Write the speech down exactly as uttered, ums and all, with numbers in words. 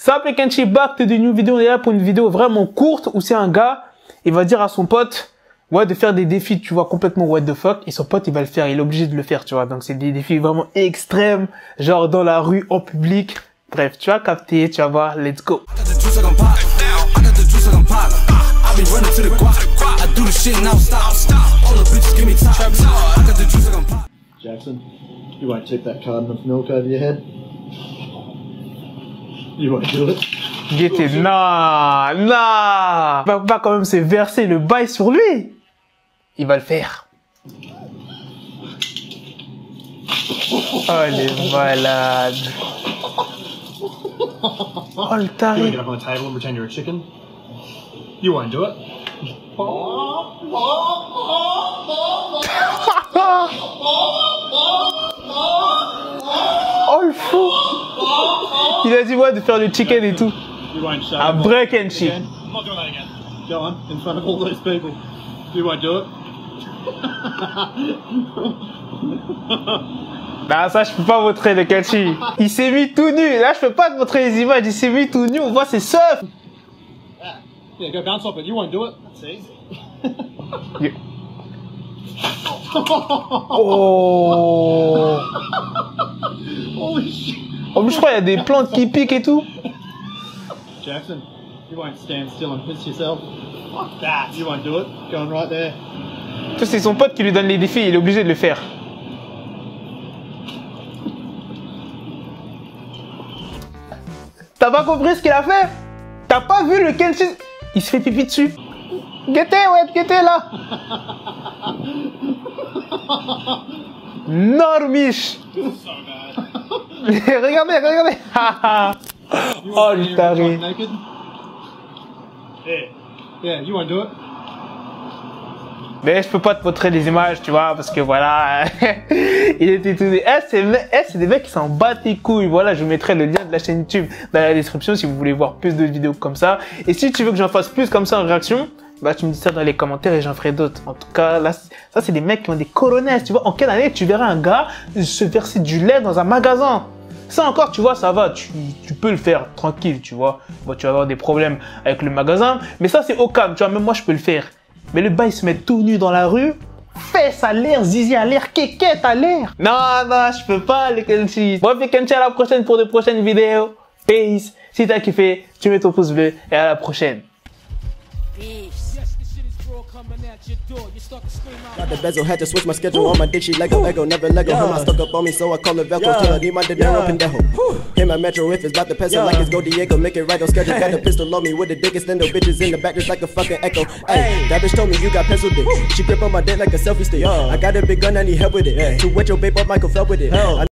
Ça s'appelle Kenshi Back to the new vidéo. On est là pour une vidéo vraiment courte où c'est un gars, il va dire à son pote, ouais, de faire des défis, tu vois, complètement what the fuck. Et son pote, il va le faire, il est obligé de le faire, tu vois. Donc c'est des défis vraiment extrêmes, genre dans la rue, en public. Bref, tu vas capter, tu vas voir, let's go. Jackson, you won't tip that carton of milk over your head. You won't do it. Guettez, non, non. Il va pas quand même se verser le bail sur lui. Il va le faire. Oh, les malades. Oh, le taré. You won't get up on the table and pretend you're a chicken. You won't do it. Oh, le fou. Il a dit ouais de faire le chicken et tout. You won't show Un vrai Kenshi. I'm not doing that again. Go on, in front of all those people. You won't do it. Bah ça je peux pas montrer le Kenshi. Il s'est mis tout nu. Là je peux pas te montrer les images. Il s'est mis tout nu. On voit ses seufs. Yeah, go bounce off it. You won't do it. That's easy. Yeah. Oh. Holy shit. En plus je crois il y a des plantes qui piquent et tout. Jackson, you won't stand still and piss yourself. Fuck that. You won't do it. Going right there. Tout c'est son pote qui lui donne les défis. Il est obligé de le faire. T'as pas compris ce qu'il a fait? T'as pas vu le Kenshi? Il se fait pipi dessus. Guettez, ouais, guettez là. Normiche. Regardez, regardez. Oh, le taré. Yeah. Yeah, you won't do it. Mais je peux pas te montrer des images, tu vois, parce que voilà, il était tout... Eh, c'est eh, des mecs qui s'en battent les couilles. Voilà, je vous mettrai le lien de la chaîne YouTube dans la description si vous voulez voir plus de vidéos comme ça. Et si tu veux que j'en fasse plus comme ça en réaction, bah tu me dis ça dans les commentaires et j'en ferai d'autres. En tout cas, là, ça c'est des mecs qui ont des coronets, tu vois. En quelle année tu verras un gars se verser du lait dans un magasin? Ça encore, tu vois, ça va, tu, tu peux le faire tranquille, tu vois. Bon, tu vas avoir des problèmes avec le magasin, mais ça c'est au calme, tu vois, même moi je peux le faire. Mais le bail se met tout nu dans la rue, fesses à l'air, zizi à l'air, kékette à l'air. Non, non, je peux pas les Kenshi. Bon, puis Kenshi à la prochaine pour de prochaines vidéos. Peace. Si t'as kiffé, tu mets ton pouce bleu et à la prochaine. Got the bezel, had to switch my schedule on my dick, she Lego, Lego, never Lego. Him, I stuck up on me, so I call it Velcro. Still, I need my dinero pendejo. Him, my metro, if it's about the peso, like it's Go Diego, make it right on schedule. Got the pistol on me with the dick, extend the bitches in the back, just like a fucking echo. Hey, that bitch told me you got pencil dick. She grip on my dick like a selfie stick. I got a big gun, I need help with it. To wet your babe up, Michael fell with it.